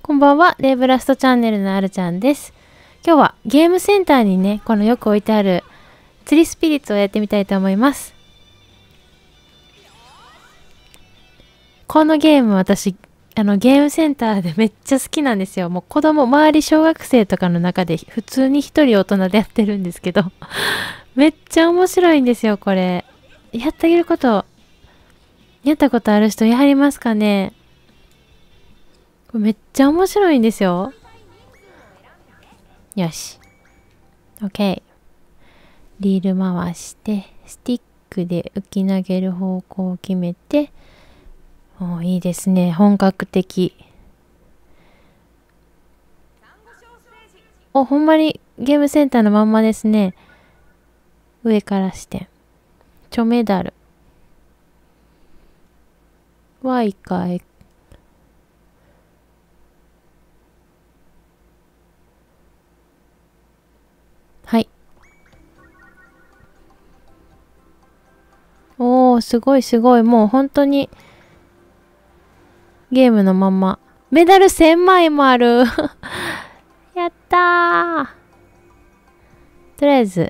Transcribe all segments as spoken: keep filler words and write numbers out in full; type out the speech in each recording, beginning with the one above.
こんばんは、レイブラストチャンネルのあるちゃんです。今日はゲームセンターにね、このよく置いてある釣りスピリッツをやってみたいと思います。このゲーム私、あのゲームセンターでめっちゃ好きなんですよ。もう子供、周り小学生とかの中で普通に一人大人でやってるんですけど、めっちゃ面白いんですよ、これ。やってあげること、やったことある人やりますかね？これめっちゃ面白いんですよ。よし。OK。リール回して、スティックで浮き投げる方向を決めて、おーいいですね。本格的。お、ほんまにゲームセンターのまんまですね。上から視点。チョメダル。Y か X。はい。おー、すごいすごい。もう本当に、ゲームのまんま。メダルせんまいもある。やったー。とりあえず、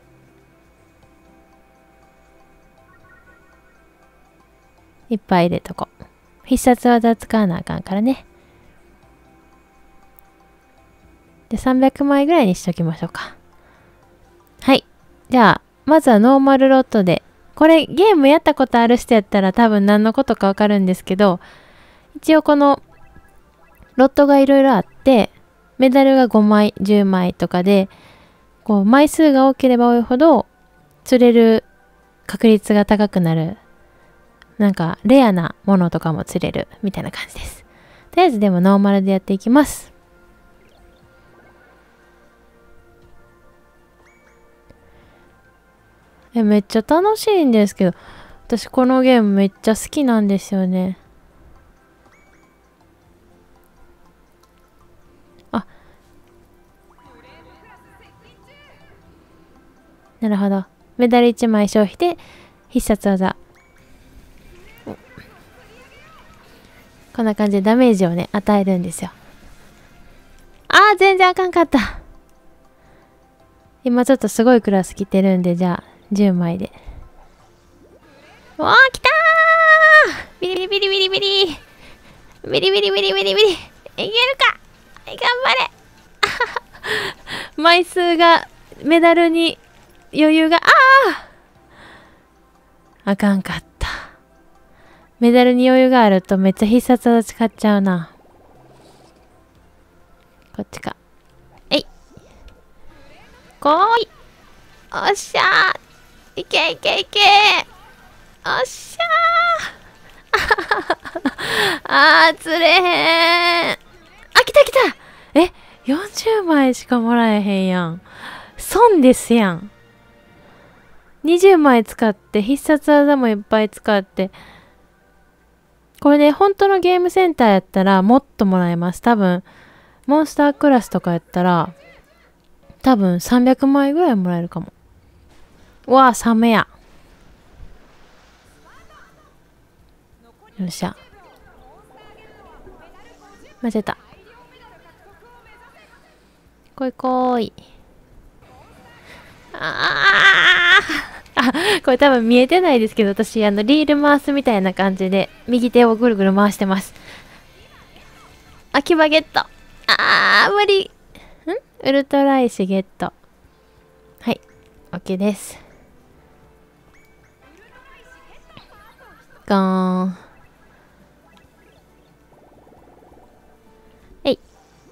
いっぱい入れとこう。必殺技使わなあかんからね。で、さんびゃくまいぐらいにしときましょうか。はい。じゃあ、まずはノーマルロットで。これ、ゲームやったことある人やったら多分何のことかわかるんですけど、一応この、ロットがいろいろあって、メダルがごまい、じゅうまいとかで、こう、枚数が多ければ多いほど、釣れる確率が高くなる。なんか、レアなものとかも釣れる、みたいな感じです。とりあえずでもノーマルでやっていきます。え、めっちゃ楽しいんですけど、私このゲームめっちゃ好きなんですよね。あ、なるほど。メダルいちまい消費で必殺技。こんな感じでダメージをね、与えるんですよ。あー、全然あかんかった。今ちょっとすごいクラス来てるんで、じゃあ、じゅうまいで。おー、来たー！ビリビリビリビリビリビリビリビリビリビリいけるか頑張れ枚数が、メダルに余裕が、あああかんかった。メダルに余裕があるとめっちゃ必殺技使っちゃうな。こっちか。えい。こーい。おっしゃー。いけいけいけおっしゃー。あー、釣れへん。あ、来た来たえ、よんじゅうまいしかもらえへんやん。損ですやん。にじゅうまい使って、必殺技もいっぱい使って。これね、本当のゲームセンターやったらもっともらえます。多分、モンスタークラスとかやったら、多分さんびゃくまいぐらいもらえるかも。うわぁ、サメや。よっしゃ。間違えた。こいこーい。あーあ、これ多分見えてないですけど、私、あの、リール回すみたいな感じで、右手をぐるぐる回してます。あ、キバゲット。あー、無理。んウルトラ石ゲット。はい。OK です。ゴーン。えい。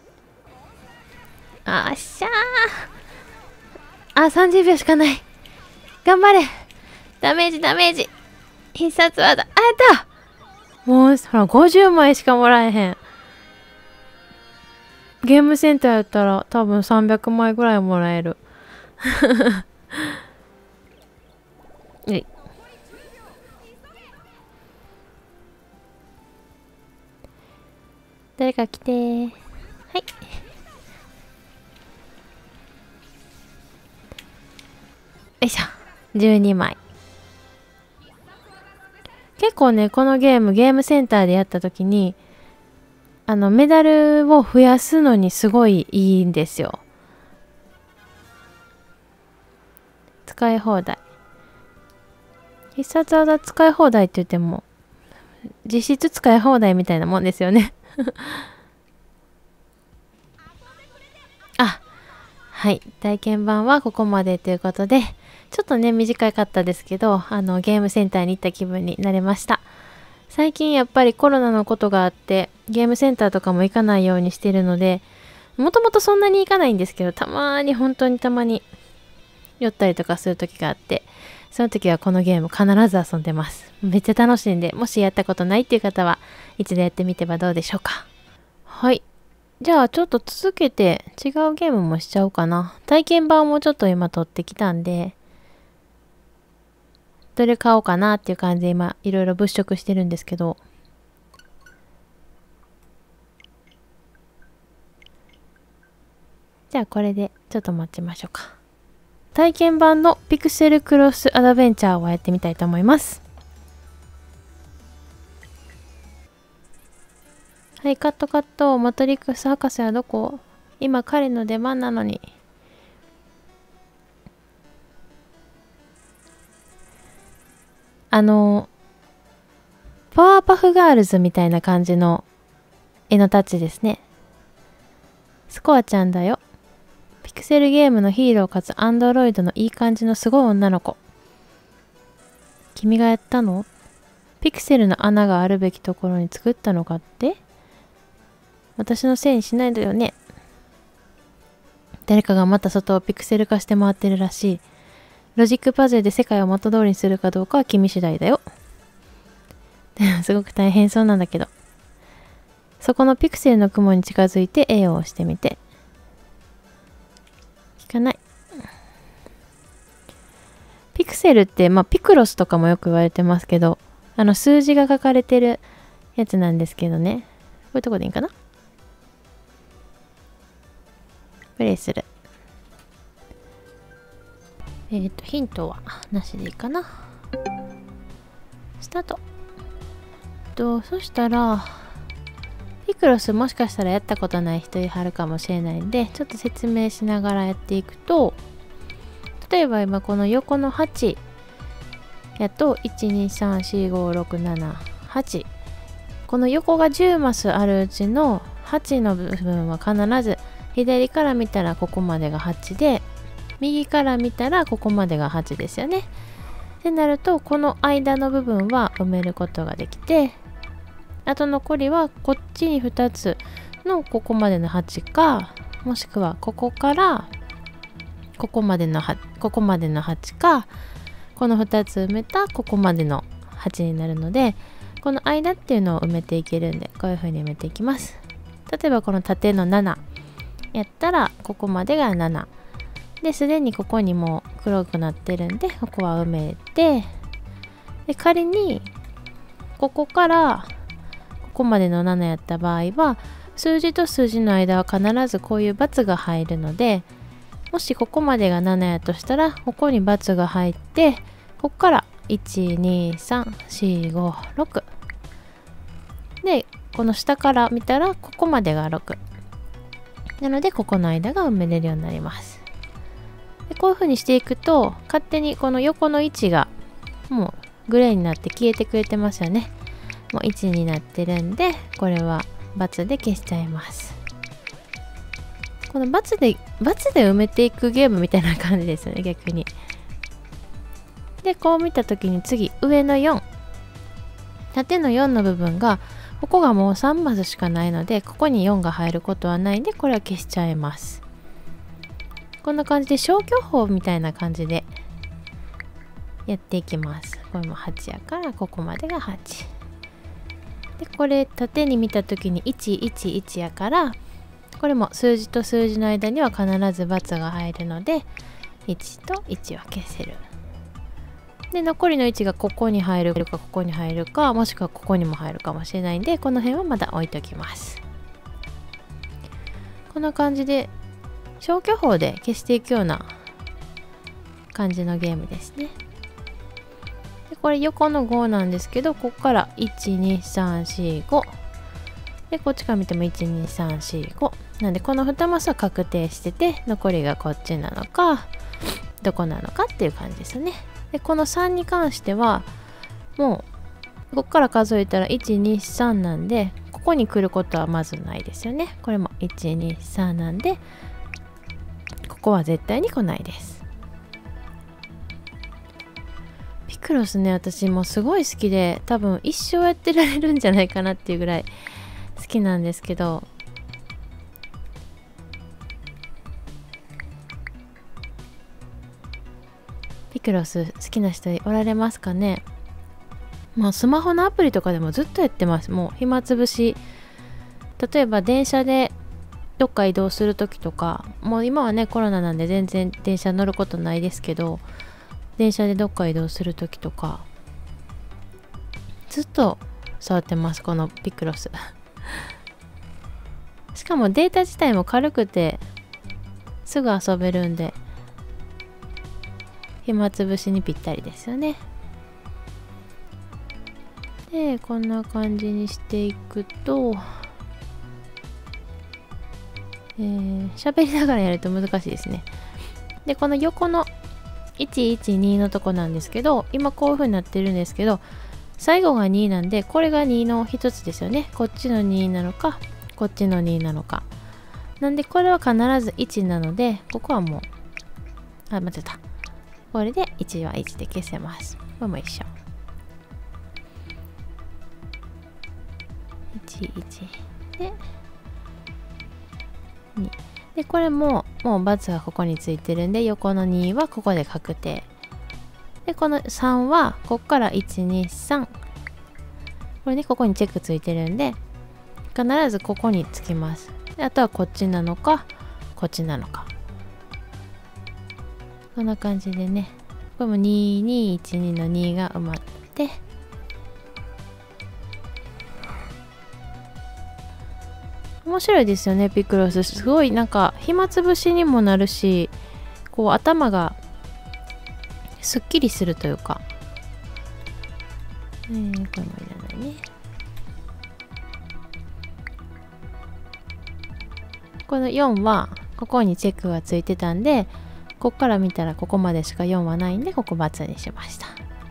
あっしゃー。あ、さんじゅうびょうしかない。頑張れ。ダメージ、ダメージ。必殺技。あ、やったもう、ほら、ごじゅうまいしかもらえへん。ゲームセンターやったら多分さんびゃくまいぐらいもらえる。えい。誰か来てー。はい。よいしょ。じゅうにまい。結構ね、このゲーム、ゲームセンターでやった時に、 あのメダルを増やすのにすごいいいんですよ。使い放題。必殺技使い放題って言っても実質使い放題みたいなもんですよねあ、はい、体験版はここまでということで、ちょっとね短かったですけど、あのゲームセンターに行った気分になれました。最近やっぱりコロナのことがあってゲームセンターとかも行かないようにしてるので、もともとそんなに行かないんですけど、たまに本当にたまに寄ったりとかする時があって、その時はこのゲーム必ず遊んでます。めっちゃ楽しいんで、もしやったことないっていう方は一度やってみてはどうでしょうか。はい、じゃあちょっと続けて違うゲームもしちゃおうかな。体験版もちょっと今取ってきたんで、どれ買おうかなっていう感じで今いろいろ物色してるんですけど、じゃあこれでちょっと待ちましょうか。体験版のピクセルクロスアドベンチャーをやってみたいと思います。はい、カットカット。マトリックス博士はどこ？今彼の出番なのに。あの、パワーパフガールズみたいな感じの絵のタッチですね。スコアちゃんだよ。ピクセルゲームのヒーローかつアンドロイドのいい感じのすごい女の子。君がやったの？ピクセルの穴があるべきところに作ったのかって？私のせいにしないでよね。誰かがまた外をピクセル化して回ってるらしい。ロジックパズルで世界を元通りにするかどうかは君次第だよ。すごく大変そうなんだけど。そこのピクセルの雲に近づいて A を押してみて。聞かない。ピクセルって、まあ、ピクロスとかもよく言われてますけど、あの数字が書かれてるやつなんですけどね。こういうとこでいいかな？プレイする。えっと、ヒントはなしでいいかな。スタート。と、そしたら、ピクロスもしかしたらやったことない人いはるかもしれないんで、ちょっと説明しながらやっていくと、例えば今この横のはちやと、いち、に、さん、よん、ご、ろく、なな、はち。この横がじゅうマスあるうちのはちの部分は必ず左から見たらここまでがはちで、右から見たらここまでがはちですよね。ってなると、この間の部分は埋めることができて、あと残りはこっちにふたつのここまでのはちか、もしくはここからここまでのはここまでのはちか、このふたつ埋めたここまでのはちになるので、この間っていうのを埋めていけるんで、こういう風に埋めていきます。例えばこの縦のななやったらここまでがななで、すでにここにもう黒くなってるんで、ここは埋めて、で仮にここからここまでのななやった場合は、数字と数字の間は必ずこういう×が入るので、もしここまでがななやとしたら、ここに×が入って、ここからいち、に、さん、よん、ご、ろくで、この下から見たらここまでがろくなので、ここの間が埋めれるようになります。でこういう風にしていくと、勝手にこの横の位置がもうグレーになって消えてくれてますよね。もういちになってるんで、これは×で消しちゃいます。この×で、×で埋めていくゲームみたいな感じですよね、逆に。で、こう見たときに次、上のよん。縦のよんの部分が、ここがもうさんマスしかないので、ここによんが入ることはないんで、これは消しちゃいます。こんな感じで消去法みたいな感じでやっていきます。これもはちやから、ここまでがはち。で、これ縦に見たときにいち、いち、いちやから、これも数字と数字の間には必ず×が入るので、いちといちは消せる。で、残りのいちがここに入るか、ここに入るか、もしくはここにも入るかもしれないんで、この辺はまだ置いときます。こんな感じで、消去法で消していくような感じのゲームですね。でこれ横のごなんですけど、ここからいち、に、さん、よん、ご。 でこっちから見てもいちにさんしごなんで、このにマスは確定してて、残りがこっちなのかどこなのかっていう感じですよね。でこのさんに関してはもうここから数えたらいちにさんなんで、ここに来ることはまずないですよね。これもいちにさんなんで、ここは絶対に来ないです。ピクロスね、私もすごい好きで、多分一生やってられるんじゃないかなっていうぐらい好きなんですけど、ピクロス好きな人おられますかね。もうスマホのアプリとかでもずっとやってます。もう暇つぶし、例えば電車でどっか移動する時とか、もう今はねコロナなんで全然電車乗ることないですけど、電車でどっか移動する時とかずっと触ってます、このピクロスしかもデータ自体も軽くてすぐ遊べるんで、暇つぶしにぴったりですよね。でこんな感じにしていくと、えー、喋りながらやると難しいですね。でこの横のいちいちにのとこなんですけど、今こういう風になってるんですけど、最後がになんで、これがにのひとつですよね。こっちのになのかこっちのになのかなんで、これは必ずいちなので、ここはもうあ間違った、これでいちはいちで消せます。これも一緒、いちいちでにで、これももう×がここについてるんで、横のにはここで確定で、このさんはここからいちにさん、これねここにチェックついてるんで必ずここにつきます。であとはこっちなのかこっちなのか、こんな感じでね、これもににいちにのにが埋まって、面白いですよねピクロス。すごいなんか暇つぶしにもなるし、こう頭がすっきりするというか、えー、これもいらないね。このよんはここにチェックがついてたんで、ここから見たらここまでしかよんはないんで、ここ×にしました。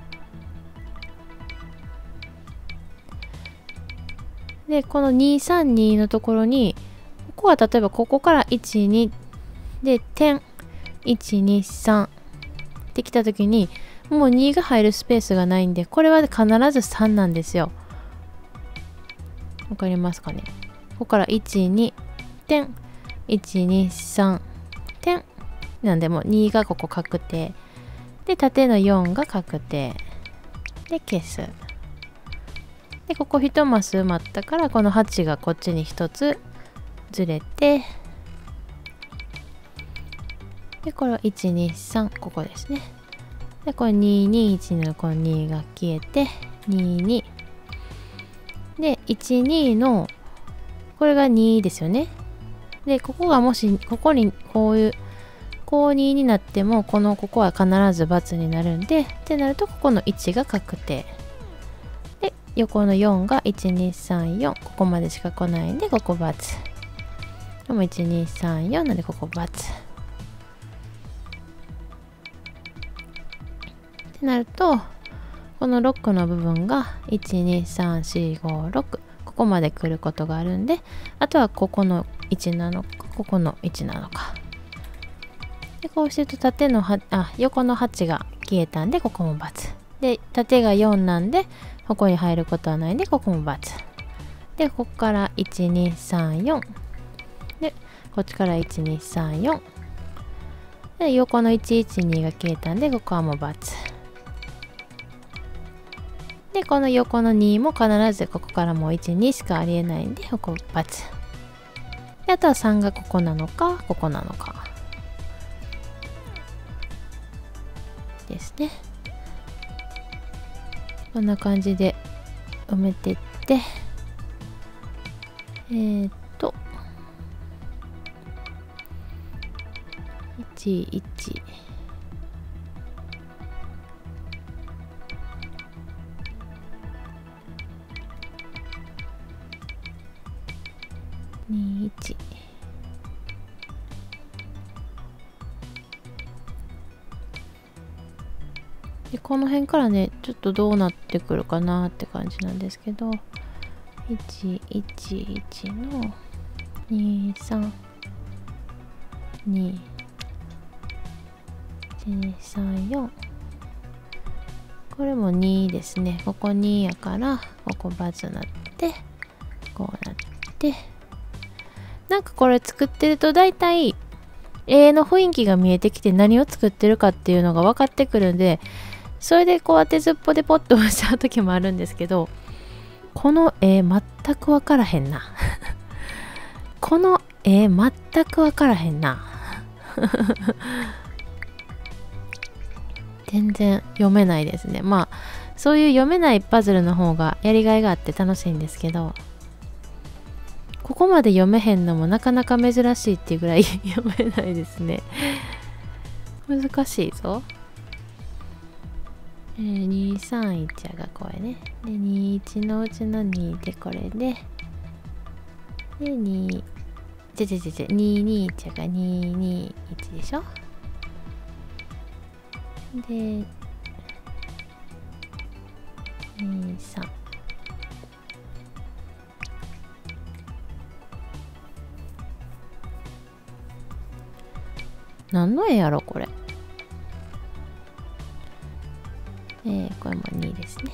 でこのにさんにのところに、ここは例えばここからいちにで点いちにさんってきた時に、もうにが入るスペースがないんで、これは必ずさんなんですよ。わかりますかね。ここからいちに点いちにさん点なんで、もうにがここ確定で、縦のよんが確定で消す。でここいちマス埋まったから、このはちがこっちにひとつずれて、でこれはいちにさんここですね。でこれににいちのこのにが消えてににでいちにのこれがにですよね。でここがもしここにこういうこうにになっても、このここは必ず×になるんで、ってなるとここのいちが確定で、横のよんがいちにさんよん、ここまでしか来ないんでここ×、でもいちにさんよんなんでここ×ってなると、このろくの部分がいちにさんしごろく、ここまで来ることがあるんで、あとはここのいちなのかここのいちなのかで、こうしてると縦のはあ横のはちが消えたんで、ここも×で、縦がよんなんでここに入ることはないんで、ここも×で、ここからいちにさんよんで、こっちからいちにさんよんで、横のいちいちにが消えたんで、ここはもう×で、この横のにも必ずここからもういちにしかありえないんで、ここ×で、あとはさんがここなのかここなのかですね。こんな感じで埋めてって、えー、っといちいちにいち。でこの辺からねちょっとどうなってくるかなって感じなんですけど、いちいちいちのにさんにいちにさんよん、これもにですね。ここにやからここバツなってこうなって、なんかこれ作ってると大体絵の雰囲気が見えてきて何を作ってるかっていうのが分かってくるんで、それでこう当てずっぽでポッと押しちゃう時もあるんですけど、この絵全く分からへんなこの絵全く分からへんな全然読めないですね。まあそういう読めないパズルの方がやりがいがあって楽しいんですけど、ここまで読めへんのもなかなか珍しいっていうぐらい読めないですね難しいぞ。えー、にさんいちがこれね。でにいちのうちのにでこれで、でにちゃちゃちゃちゃににいちがににいちでしょ。でにさん、何の絵やろこれ。えー、これもにですね。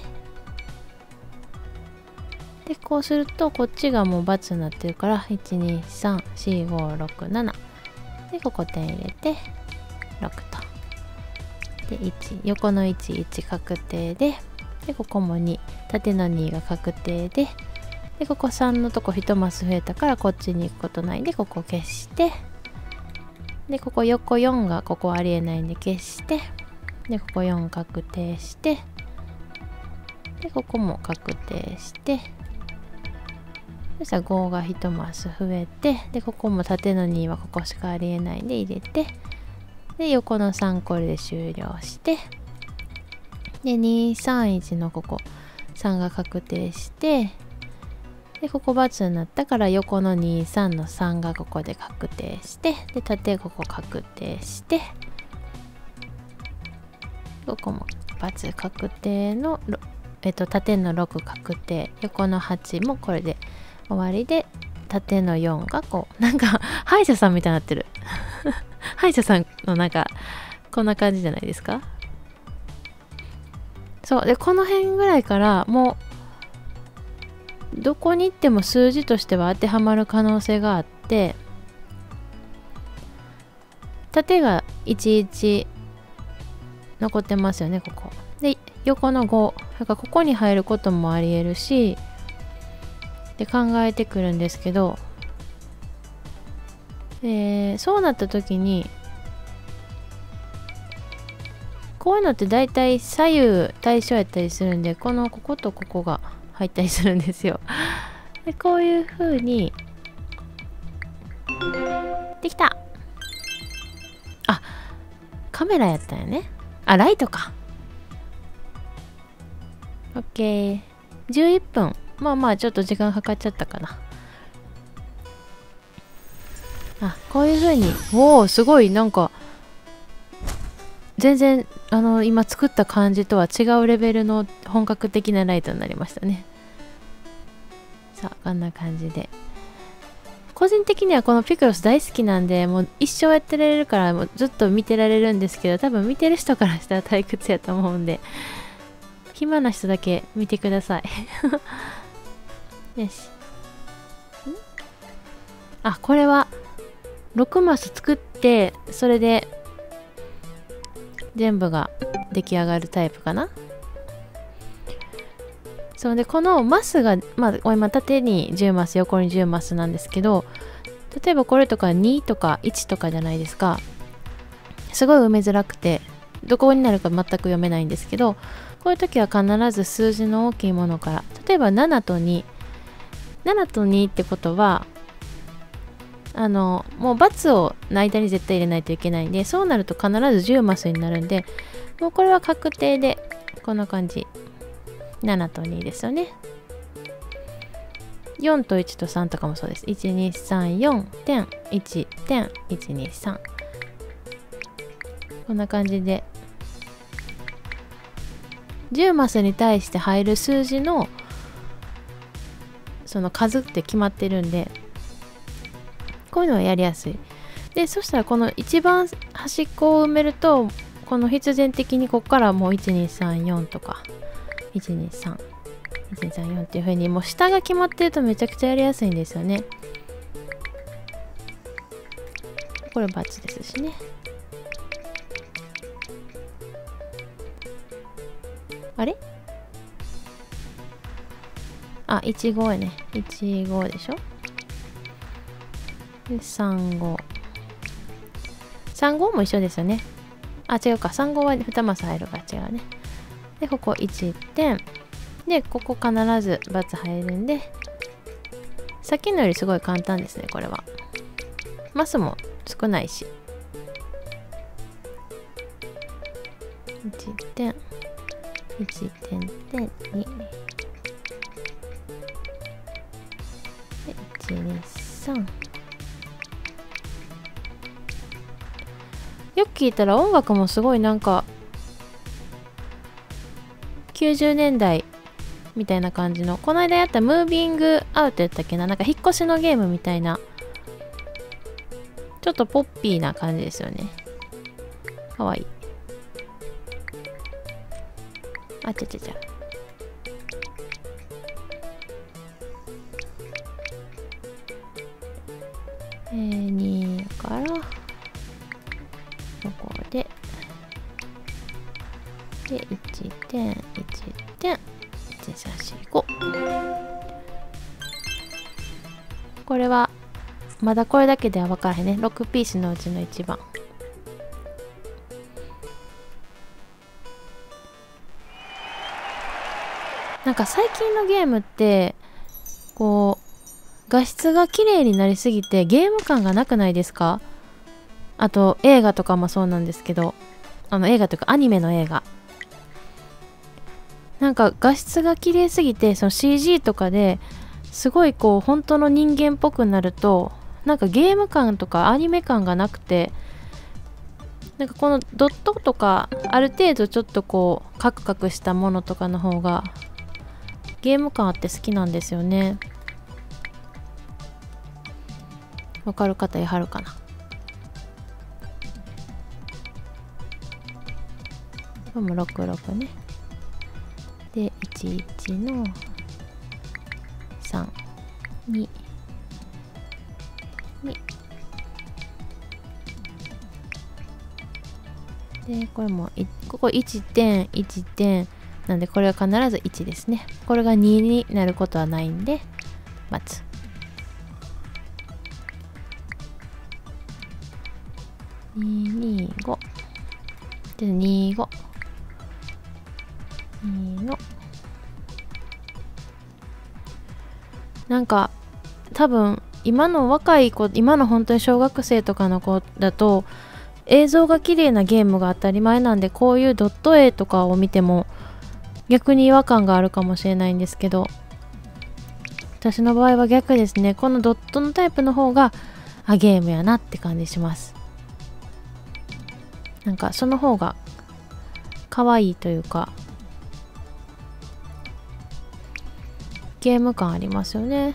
でこうするとこっちがもう×になってるから、いちにさんしごろくななでここ点入れてろくと、でいち、横のいち、いち確定で、でここもに、縦のにが確定で、でここさんのとこいちマス増えたからこっちに行くことないんでここ消して、でここ横よんがここありえないんで消して、でここよん確定して、でここも確定して、そしたらごがいちマス増えて、でここも縦のにはここしかありえないんで入れて、で横のさんこれで終了して、でにさんいちのここさんが確定して、でここ×になったから横のにさんのさんがここで確定して、で縦ここ確定して、ここも×確定の、えっと、縦のろく確定、横のはちもこれで終わりで、縦のよんがこうなんか歯医者さんみたいになってる歯医者さんのなんかこんな感じじゃないですか。そうでこの辺ぐらいからもうどこに行っても数字としては当てはまる可能性があって、縦がいちいち残ってますよねここで、横のごだからここに入ることもありえるしで考えてくるんですけど、えー、そうなった時にこういうのって大体左右対称やったりするんで、このこことここが入ったりするんですよでこういう風にできた。あ、カメラやったよね。あ、ライトか。オッケー。じゅういっぷん。まあまあちょっと時間かかっちゃったかな。あ、こういう風に。おお、すごいなんか全然あの今作った感じとは違うレベルの本格的なライトになりましたね。さあこんな感じで。個人的にはこのピクロス大好きなんで、もう一生やってられるからもうずっと見てられるんですけど、多分見てる人からしたら退屈やと思うんで、暇な人だけ見てくださいよし。あ、これはろくマス作ってそれで全部が出来上がるタイプかな。そうでこのマスが、まあ、今縦にじゅうマス横にじゅうマスなんですけど、例えばこれとかにとかいちとかじゃないですか。すごい埋めづらくてどこになるか全く読めないんですけど、こういう時は必ず数字の大きいものから、例えばななとに、ななとにってことはあのもう×を間に絶対入れないといけないんで、そうなると必ずじゅうマスになるんで、もうこれは確定でこんな感じななとにですよね。 よんといちとさんとかもそうです。いちにさんよん点いち点いちにさん、こんな感じでじゅうマスに対して入る数字のその数って決まってるんで、こういうのはやりやすい。でそしたらこの一番端っこを埋めると、この必然的にここからもういちにさんよんとかいちにさんいちにさんよんっていう風にもう下が決まってるとめちゃくちゃやりやすいんですよね。これ×ですしね。あれあ、いちごやね。いちごでしょ。で、さんご。さんごも一緒ですよね。あ、違うか。さんごはにマス入るから違うね。で、ここいちてん。で、ここ必ず×入るんで、さっきのよりすごい簡単ですね、これは。マスも少ないし。いちてん。いちてんてんに。で、いちにさん。よく聞いたら音楽もすごいなんかきゅうじゅうねんだいみたいな感じの、この間やったムービングアウトやったっけな、なんか引っ越しのゲームみたいな、ちょっとポッピーな感じですよね。かわいい。あちゃちゃちゃ。えー、にからここででいちてんいちてんいちさんしご。これはまだこれだけでは分からへんね。ろくピースのうちのいちばん。なんか最近のゲームってこう画質が綺麗になりすぎてゲーム感がなくないですか？あと映画とかもそうなんですけど、あの映画というかアニメの映画、なんか画質が綺麗すぎて、その シージー とかですごいこう本当の人間っぽくなると、なんかゲーム感とかアニメ感がなくて、なんかこのドットとかある程度ちょっとこうカクカクしたものとかの方がゲーム感あって好きなんですよね。わかる方いはるかな。これもろくろくね。でいちいちのさんににでこれもここいってんいってんなんで、これは必ずいちですね。これがにになることはないんで×。ににごでにごにご。なんか多分今の若い子、今の本当に小学生とかの子だと映像が綺麗なゲームが当たり前なんで、こういうドット絵とかを見ても逆に違和感があるかもしれないんですけど、私の場合は逆ですね。このドットのタイプの方があゲームやなって感じします。なんかその方が可愛いというかゲーム感ありますよね。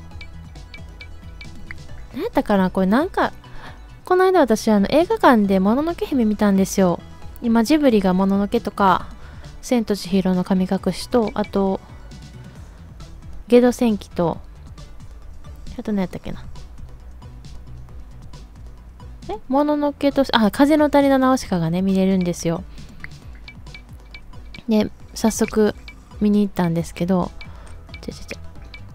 何やったかなこれ、なんかこの間私あの映画館でもののけ姫見たんですよ。今ジブリがもののけとか千と千尋の神隠しと、あとゲド戦記と、あと何やったっけな、えもののけと、あ風の谷のナウシカがね見れるんですよ。で早速見に行ったんですけど、ちょちょちょ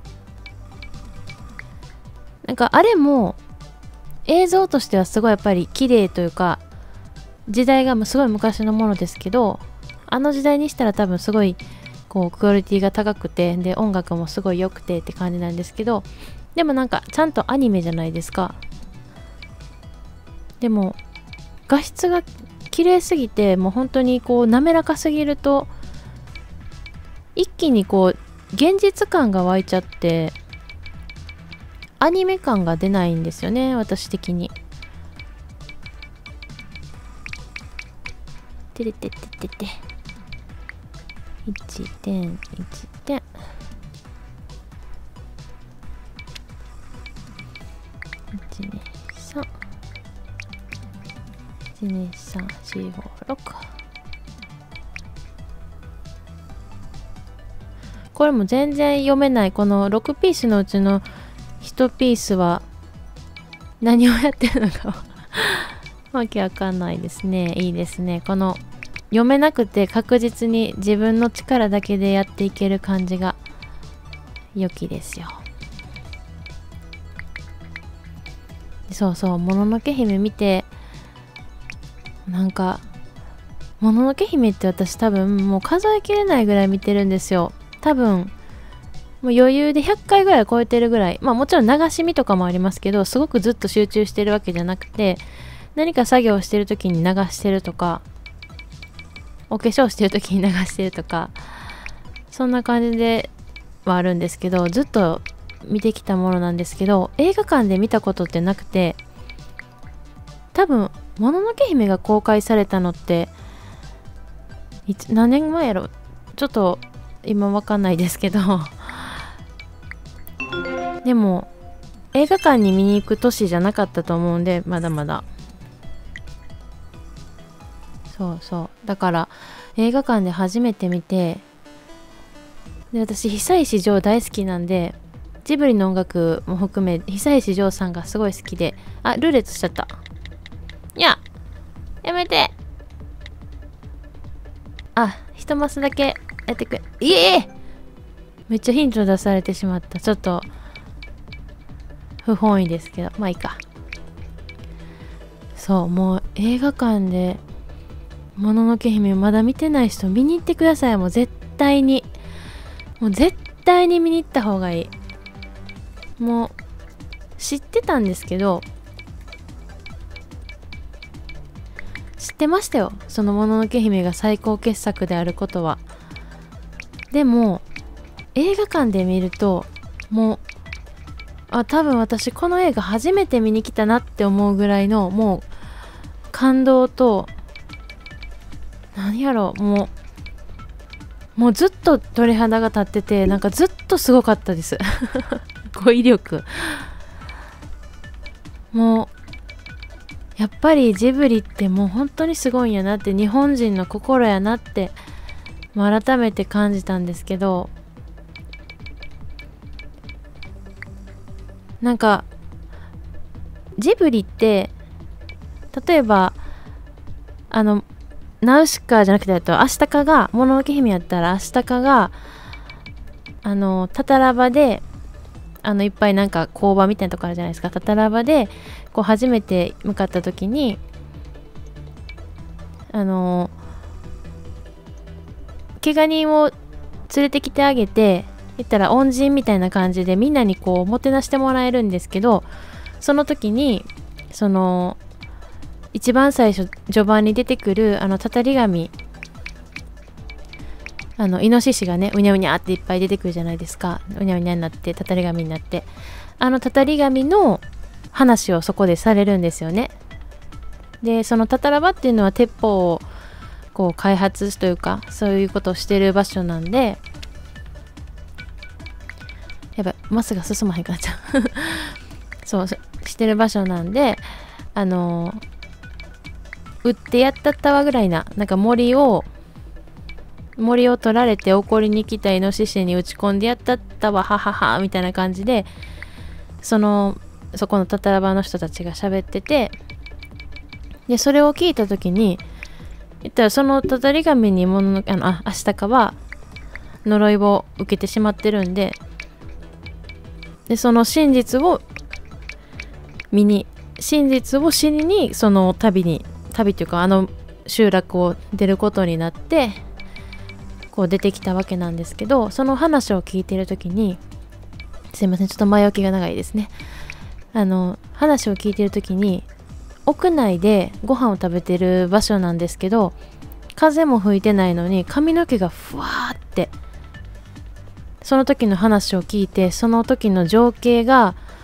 なんかあれも映像としてはすごいやっぱり綺麗というか、時代がすごい昔のものですけど、あの時代にしたら多分すごいこうクオリティが高くて、で音楽もすごい良くてって感じなんですけど、でもなんかちゃんとアニメじゃないですか。でも画質が綺麗すぎて、もう本当にこう滑らかすぎると一気にこう現実感が湧いちゃって、 アニメ感が出ないんですよね、私的に。てれてててて。いってん、いってん。いち、に、さん。いち、に、さん、よん、ご、ろく。これも全然読めない。このろくピースのうちのいちピースは何をやってるのかわけわかんないですね。いいですね。この読めなくて確実に自分の力だけでやっていける感じが良きですよ。そうそう、もののけ姫見て、なんかもののけ姫って私多分もう数えきれないぐらい見てるんですよ。多分もう余裕でひゃっかいぐらい超えてるぐらい。まあもちろん流し見とかもありますけど、すごくずっと集中してるわけじゃなくて、何か作業してる時に流してるとか、お化粧してる時に流してるとか、そんな感じではあるんですけど、ずっと見てきたものなんですけど、映画館で見たことってなくて、多分もののけ姫が公開されたのっていつ何年前やろ、ちょっと今わかんないですけどでも映画館に見に行く年じゃなかったと思うんで、まだまだ。そうそうだから映画館で初めて見て、で私久石譲大好きなんで、ジブリの音楽も含め久石譲さんがすごい好きで、あ、ルーレットしちゃった。いややめて。あ、一マスだけやってくれ。いえめっちゃヒント出されてしまった。ちょっと不本意ですけど、まあいいか。そう、もう映画館でもののけ姫まだ見てない人見に行ってください。もう絶対に、もう絶対に見に行った方がいい。もう知ってたんですけど、知ってましたよ、そのもののけ姫が最高傑作であることは。でも映画館で見ると、もうあ、多分私この映画初めて見に来たなって思うぐらいの、もう感動と、何やろう、もうもうずっと鳥肌が立ってて、なんかずっとすごかったです語彙力。もうやっぱりジブリってもう本当にすごいんやなって、日本人の心やなって改めて感じたんですけど、なんかジブリって例えばあのナウシカじゃなくて、あとアシタカが、もののけ姫やったらアシタカがあのタタラバで、あのいっぱいなんか工場みたいなとこあるじゃないですか。タタラバでこう初めて向かった時に、あの怪我人を連れてきてあげて、言ったら恩人みたいな感じでみんなにこうもてなしてもらえるんですけど、その時にその一番最初序盤に出てくるあのたたり神、あのイノシシがねうにゃうにゃっていっぱい出てくるじゃないですか。うにゃうにゃになってたたり神になって、あのたたり神の話をそこでされるんですよね。でそのタタラバっていうのは鉄砲をこう開発というか、そういうことをしてる場所なんで、やばいマスが進まへんかっちゃうそうしてる場所なんで、あの撃ってやったったわぐらいな、なんか森を森を取られて怒りに来たイノシシに打ち込んでやったったわはははみたいな感じで、そのそこのタタラバの人たちが喋ってて、でそれを聞いた時に、言ったらそのたたり神にものあのあアシタカは呪いを受けてしまってるんで、でその真実を見に真実を知りにその旅に旅っていうかあの集落を出ることになってこう出てきたわけなんですけど、その話を聞いてる時に、すいませんちょっと前置きが長いですね。あの話を聞いてる時に屋内でご飯を食べてる場所なんですけど、風も吹いてないのに髪の毛がふわーって、その時の話を聞いて、その時の情景が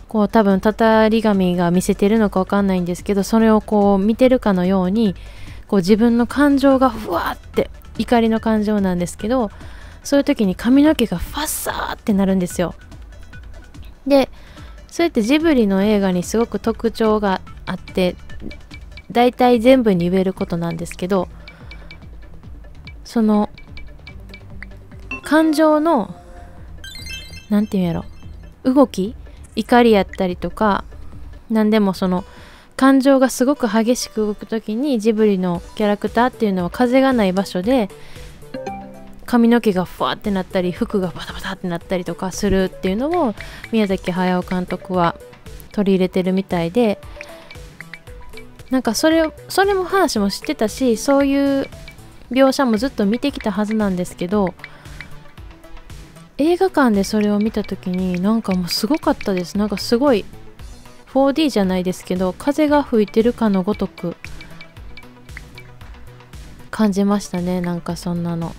こう多分たたり神が見せてるのかわかんないんですけど、それをこう見てるかのようにこう自分の感情がふわって怒りの感情なんですけど、そういう時に髪の毛がファッサーってなるんですよ。でそうやってジブリの映画にすごく特徴があって、だいたい全部に言えることなんですけど、その感情のなんていうんやろ、動き、怒りやったりとか何でも、その感情がすごく激しく動く時にジブリのキャラクターっていうのは風がない場所で髪の毛がふわってなったり服がバタバタってなったりとかするっていうのを宮崎駿監督は取り入れてるみたいで、なんかそれをそれも話も知ってたし、そういう描写もずっと見てきたはずなんですけど、映画館でそれを見た時になんかもうすごかったです。なんかすごい フォーディー じゃないですけど、風が吹いてるかのごとく感じましたね。なんかそんなの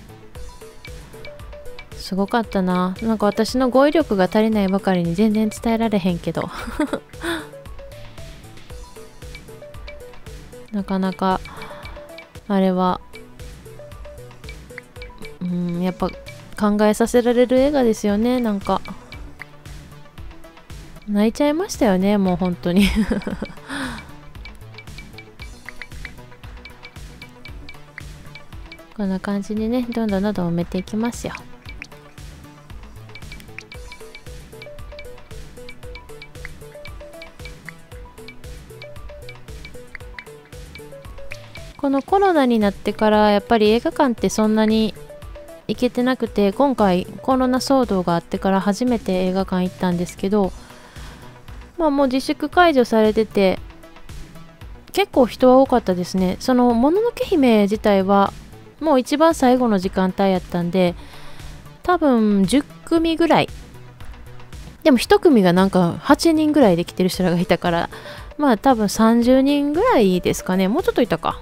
すごかったな。なんか私の語彙力が足りないばかりに全然伝えられへんけどなかなかあれはうんやっぱ考えさせられる映画ですよね。なんか泣いちゃいましたよね、もう本当にこんな感じでね、どんどんどんどん埋めていきますよ。このコロナになってからやっぱり映画館ってそんなに行けてなくて、今回コロナ騒動があってから初めて映画館行ったんですけど、まあもう自粛解除されてて結構人は多かったですね。そのもののけ姫自体はもう一番最後の時間帯やったんで、多分じゅっくみぐらい、でもいち組がなんかはちにんぐらいで来てる人らがいたから、まあ多分さんじゅうにんぐらいですかね。もうちょっといたか。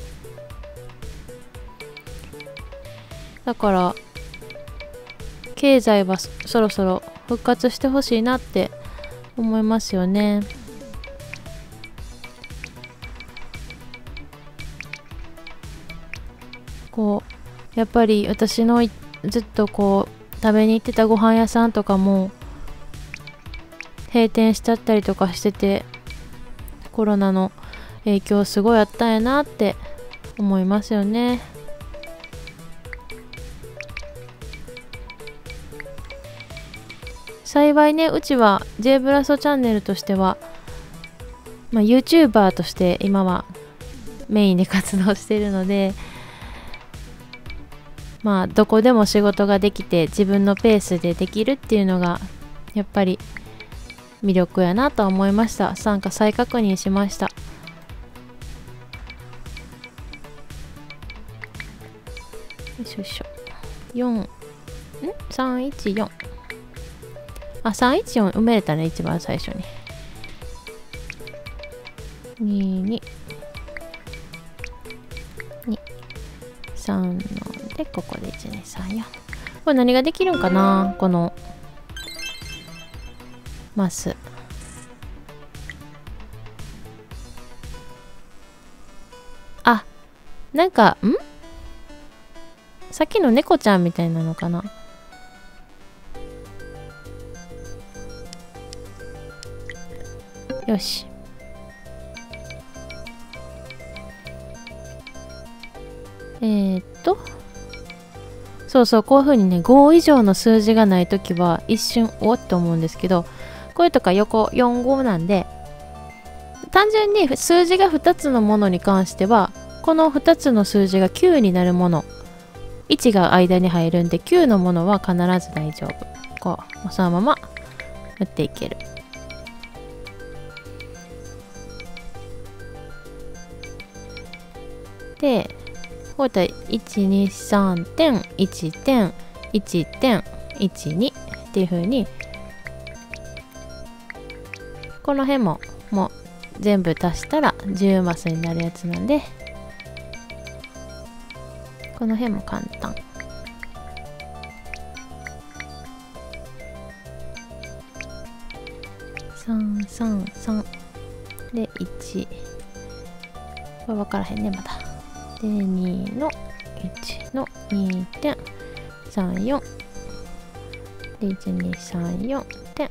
だから経済はそろそろ復活してほしいなって思いますよね。こうやっぱり私のずっとこう食べに行ってたご飯屋さんとかも閉店しちゃったりとかしてて、コロナの影響すごいあったんやなって思いますよね。幸いね、うちは J ブラストチャンネルとしては、まあ、YouTuber として今はメインで活動しているので、まあどこでも仕事ができて自分のペースでできるっていうのがやっぱり魅力やなと思いました。参加再確認しました。よいしょよいしょ。よんんさんいちよん、あ、さんいちよん埋めれたね、一番最初に。にににさんので、ここでいちにさんよん。これ何ができるんかな、このマス。あ、なんかんさっきの猫ちゃんみたいなのかな。よし。えー、っとそうそう、こういう風にねご以上の数字がないときは一瞬おっと思うんですけど、これとか横よん、ごなんで、単純に数字がふたつのものに関してはこのふたつの数字がきゅうになるもの、いちが間に入るんできゅうのものは必ず大丈夫。こうそのまま打っていける。でこういったいちにさんてんいちてんいちてんいちにっていう風にこの辺ももう全部足したらじゅうマスになるやつなんで、この辺も簡単。さんんさんさんでいち、これ分からへんねまだ。でにのいちの にてんさんよん でいちにさんよん点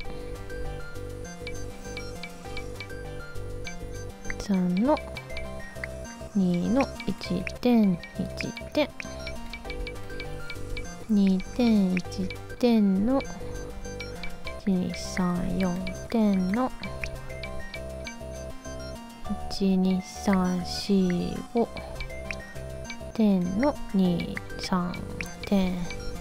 さんのにのいってんいち点にてんいち点のいちにさんよん点のいちにさんしご点のにさん点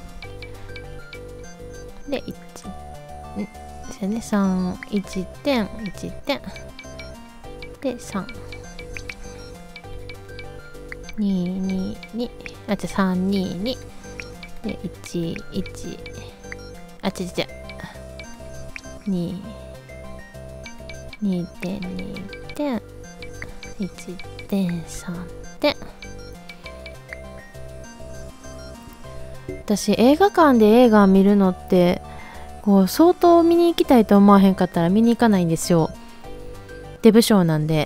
でいちですよね。さんいち点いち点でさんにににあじゃさんににでいちいちあちちちににてんにてんいちてんさん点。私映画館で映画見るのってこう相当見に行きたいと思わへんかったら見に行かないんですよ。デブ賞なんで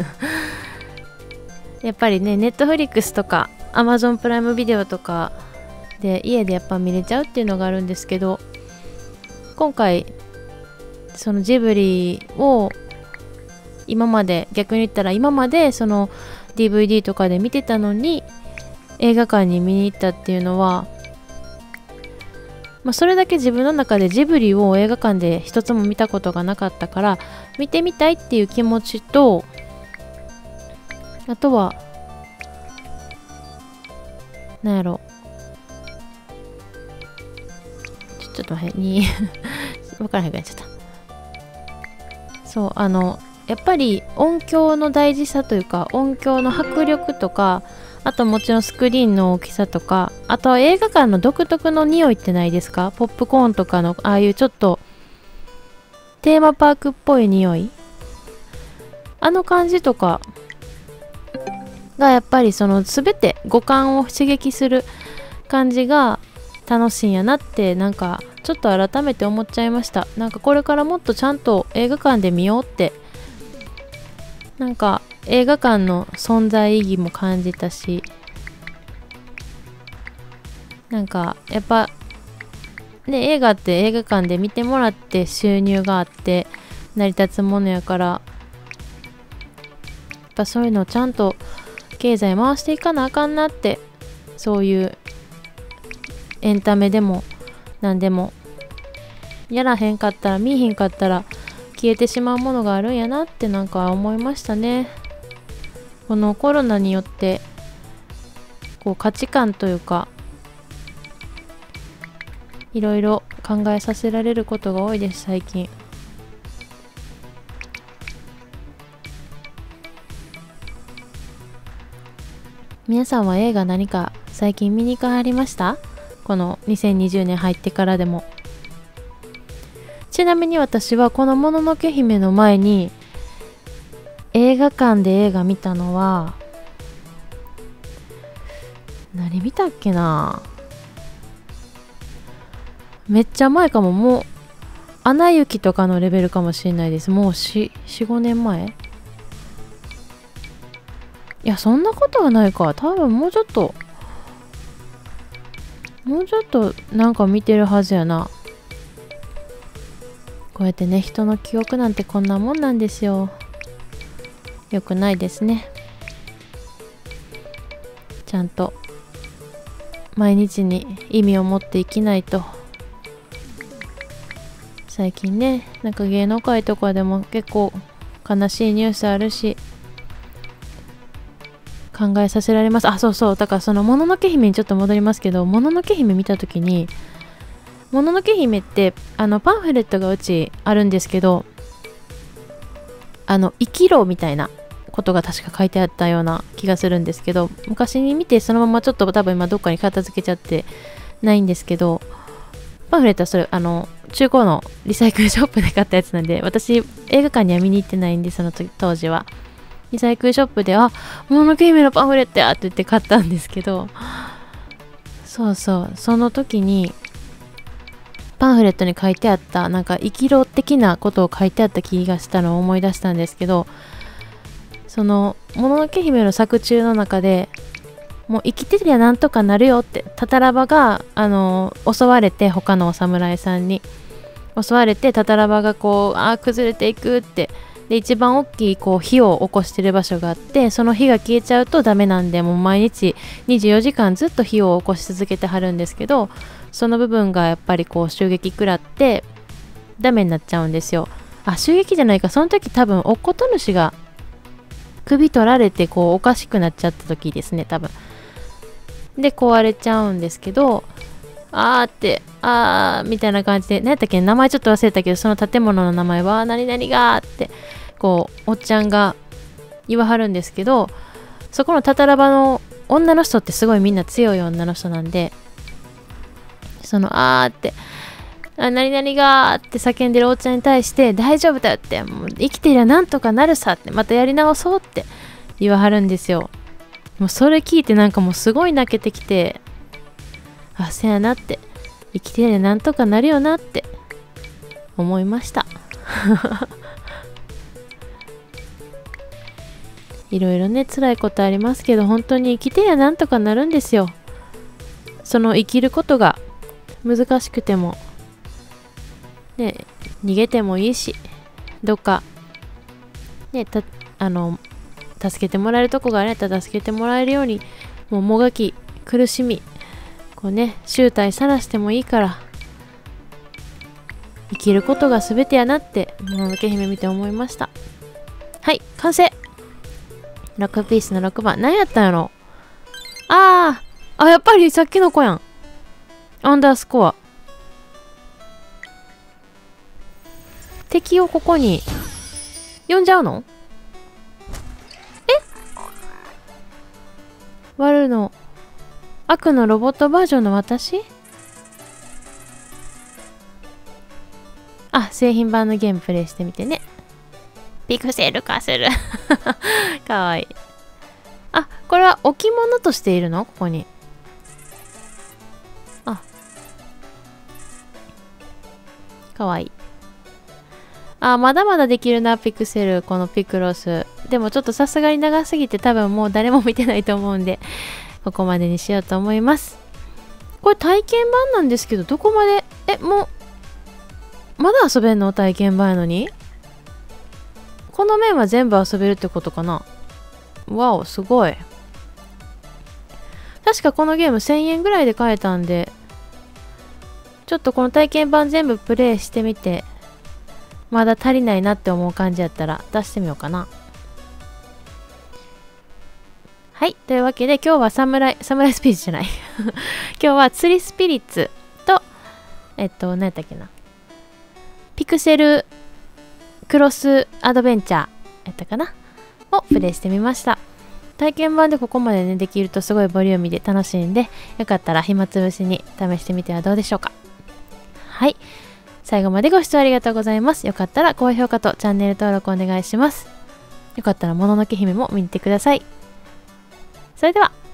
やっぱりね、ネットフリックスとかアマゾンプライムビデオとかで家でやっぱ見れちゃうっていうのがあるんですけど、今回そのジブリを今まで逆に言ったら今までその ディーブイディー とかで見てたのに映画館に見に行ったっていうのは、まあ、それだけ自分の中でジブリを映画館で一つも見たことがなかったから見てみたいっていう気持ちと、あとはなんやろちょちょっと待ってに分からへんくなっちゃった。そうあのやっぱり音響の大事さというか、音響の迫力とか、あともちろんスクリーンの大きさとか、あとは映画館の独特の匂いってないですか？ポップコーンとかのああいうちょっとテーマパークっぽい匂い、あの感じとかがやっぱりその全て五感を刺激する感じが楽しいんやなってなんかちょっと改めて思っちゃいました。なんかこれからもっとちゃんと映画館で見ようって、なんか映画館の存在意義も感じたし、なんかやっぱね、映画って映画館で見てもらって収入があって成り立つものやから、やっぱそういうのをちゃんと経済回していかなあかんなって、そういうエンタメでも何でもやらへんかったら見えへんかったら消えてしまうものがあるんやなってなんか思いましたね。このコロナによってこう価値観というかいろいろ考えさせられることが多いです最近。皆さんは映画何か最近見に行かはりました？このにせんにじゅうねん入ってからでも。ちなみに私はこのもののけ姫の前に映画館で映画見たのは何見たっけな、めっちゃ前かも。もうアナ雪とかのレベルかもしれないです。もうよん、ごねんまえ。いやそんなことはないか、多分もうちょっともうちょっとなんか見てるはずやな。こうやってね、人の記憶なんてこんなもんなんですよ。よくないですね。ちゃんと毎日に意味を持って生きないと。最近ね、なんか芸能界とかでも結構悲しいニュースあるし、考えさせられます。あ、そうそう。だからそのもののけ姫にちょっと戻りますけど、もののけ姫見たときに、もののけ姫ってあのパンフレットがうちあるんですけど、あの生きろみたいなことが確か書いてあったような気がするんですけど、昔に見てそのままちょっと多分今どっかに片付けちゃってないんですけど、パンフレットはそれあの中古のリサイクルショップで買ったやつなんで、私映画館には見に行ってないんで、その時当時はリサイクルショップで、あ、もののけ姫のパンフレットやって言って買ったんですけど、そうそう、その時にパンフレットに書いてあったなんか生きろ的なことを書いてあった気がしたのを思い出したんですけど、そのもののけ姫の作中の中でもう生きてりゃなんとかなるよって、タタラバがあの襲われて、他のお侍さんに襲われてタタラバがこうあー崩れていくって、で一番大きいこう火を起こしてる場所があって、その火が消えちゃうとダメなんで、もう毎日にじゅうよじかんずっと火を起こし続けてはるんですけど、その部分がやっぱりこう襲撃食らってダメになっちゃうんですよ。あ、襲撃じゃないか、その時多分おっこと主が首取られてこうおかしくなっちゃった時ですね、多分。で壊れちゃうんですけど、あーってあーみたいな感じで、何やったっけ、名前ちょっと忘れたけど、その建物の名前は何々がーってこうおっちゃんが言わはるんですけど、そこのタタラバの女の人ってすごいみんな強い女の人なんで、そのあーってあ何々がーって叫んでるおっちゃんに対して、大丈夫だよって、もう生きてりゃなんとかなるさって、またやり直そうって言わはるんですよ。もうそれ聞いてなんかもうすごい泣けてきて、あ、せやなって、生きてりゃなんとかなるよなって思いました。いろいろね辛いことありますけど、本当に生きてりゃなんとかなるんですよ。その生きることが難しくてもね、逃げてもいいし、どっかね、たあの助けてもらえるとこがあれば助けてもらえるように、もうもがき苦しみこうね醜態さらしてもいいから、生きることが全てやなってもののけ姫見て思いました。はい、完成。ろくピースのろくばん、何やったんやろ。あーあ、やっぱりさっきの子やん。アンダースコア。敵をここに呼んじゃうの？え？悪の悪のロボットバージョンの私？あ、製品版のゲームプレイしてみてね。ピクセル化する。かわいい。あ、これは置物としているの？ここに。あ、かわいい。あ、まだまだできるな、ピクセル、このピクロス。でもちょっとさすがに長すぎて多分もう誰も見てないと思うんで、ここまでにしようと思います。これ体験版なんですけど、どこまで、え、もう、まだ遊べんの？体験版やのに？この面は全部遊べるってことかな？わお、すごい。確かこのゲームせんえんぐらいで買えたんで、ちょっとこの体験版全部プレイしてみて、まだ足りないなって思う感じやったら出してみようかな。はい。というわけで今日はサムライ、サムライスピリッツじゃない。今日は釣りスピリッツと、えっと、何やったっけな。ピクセルクロスアドベンチャーやったかなをプレイしてみました。体験版でここまでね、できるとすごいボリューミーで楽しいんで、よかったら暇つぶしに試してみてはどうでしょうか。はい。最後までご視聴ありがとうございます。よかったら高評価とチャンネル登録お願いします。よかったらもののけ姫も見に行ってください。それでは。